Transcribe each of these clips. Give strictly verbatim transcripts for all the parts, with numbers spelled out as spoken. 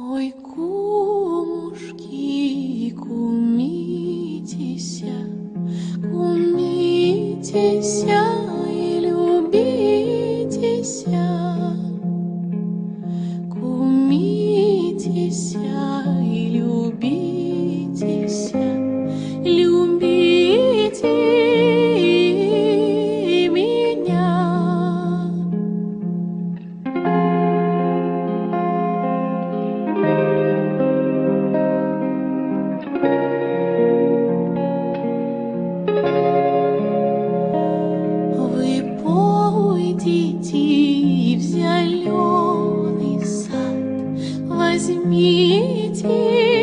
Ой, кумушки, кумитеся, кумитеся и любитеся, кумитеся и любитеся, любите меня. Вы пойдите в зеленый сад, возьмите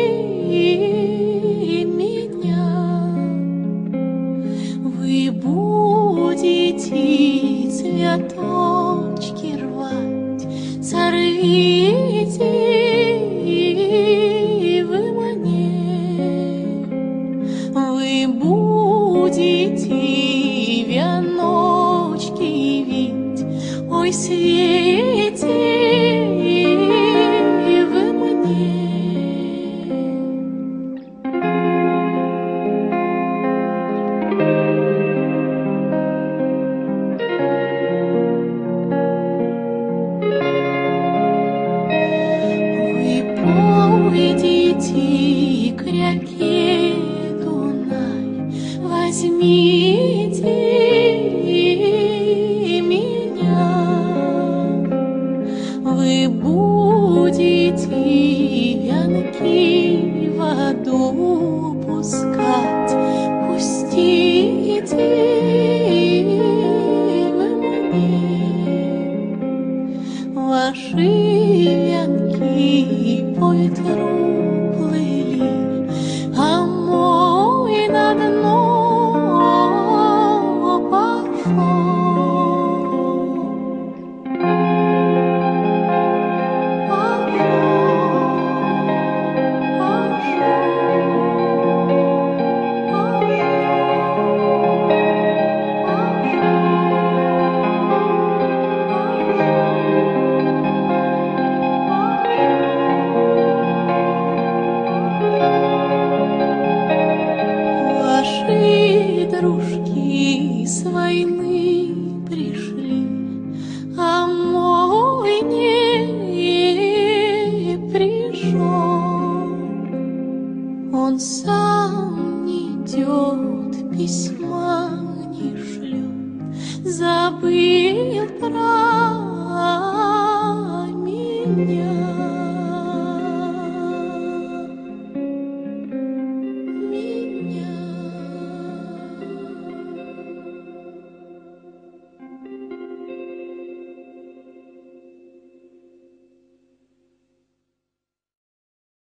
меня. Вы будете цветочки рвать, сорвите вы мне. Вы будете веночки вить, ой, свете вы мне. Вы пойдите к реке Дунай, возьмите меня. Вы будете вянки в воду пускать, пустите вы мне. Ваши вянки по ветру плыли, а мой на дно пошел. Дружки с войны пришли, а мой не пришел. Он сам не идет, письма не шлет, забыл про